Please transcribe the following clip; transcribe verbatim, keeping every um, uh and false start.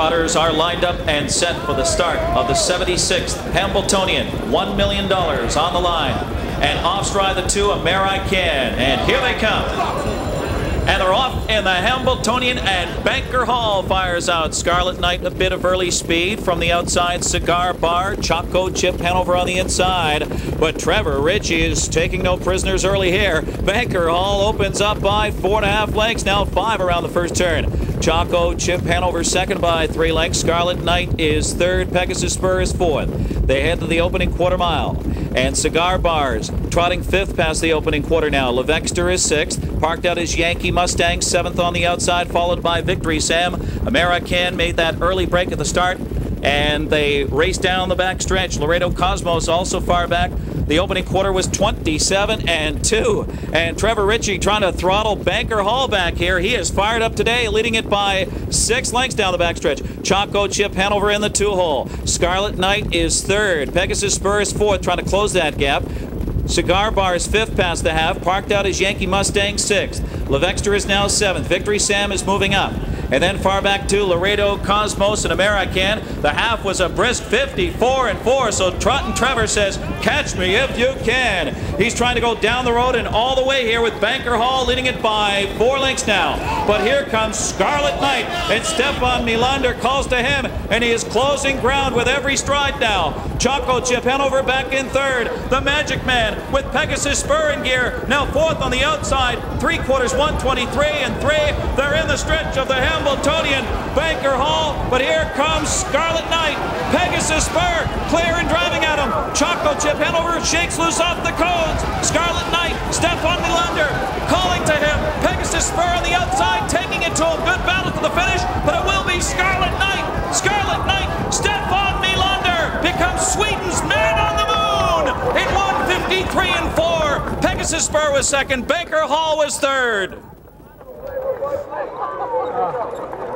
trotters are lined up and set for the start of the seventy-sixth Hambletonian. One million dollars on the line. And off stride the two, American. And here they come. And they're off in the Hambletonian, and Banker Hall fires out. Scarlet Knight a bit of early speed from the outside. Cigar Bar, Choco Chip Hanover on the inside. But Trevor Ritchie is taking no prisoners early here. Banker Hall opens up by four and a half lengths, now five around the first turn. Choco Chip Hanover second by three lengths. Scarlet Knight is third. Pegasus Spur is fourth. They head to the opening quarter mile. And Cigar Bars trotting fifth past the opening quarter now. Levexter is sixth. Parked out his Yankee Mustang, seventh on the outside, followed by Victory Sam. American made that early break at the start, and they raced down the back stretch. Laredo Cosmos also far back. The opening quarter was twenty-seven and two. And Trevor Ritchie trying to throttle Banker Hall back here. He is fired up today, leading it by six lengths down the backstretch. Choco Chip Hanover in the two-hole. Scarlet Knight is third. Pegasus Spur is fourth, trying to close that gap. Cigar Bar is fifth past the half. Parked out his Yankee Mustang sixth. Levexter is now seventh. Victory Sam is moving up. And then far back to Laredo, Cosmos, and American. The half was a brisk fifty-four and four, so Trottin' Trevor says, catch me if you can. He's trying to go down the road and all the way here with Banker Hall leading it by four lengths now. But here comes Scarlet Knight, and Stefan Melander calls to him, and he is closing ground with every stride now. Choco Chip Hanover back in third. The Magic Man with Pegasus Spur in gear, now fourth on the outside. Three quarters, one twenty-three and three. They're in the stretch of the Hambletonian. Banker Hall, but here comes Scarlet Knight. Pegasus Spur clear and driving at him. Choco Chip Hanover shakes loose off the cones. Scarlet Knight, Stefan Melander calling to him. Pegasus Spur on the outside, taking it to a good battle to the finish, but it will be Scarlet Knight. Scarlet Knight, Stefan Melander becomes Sweden's man on the moon in one fifty-three and four. Pegasus Spur was second. Banker Hall was third.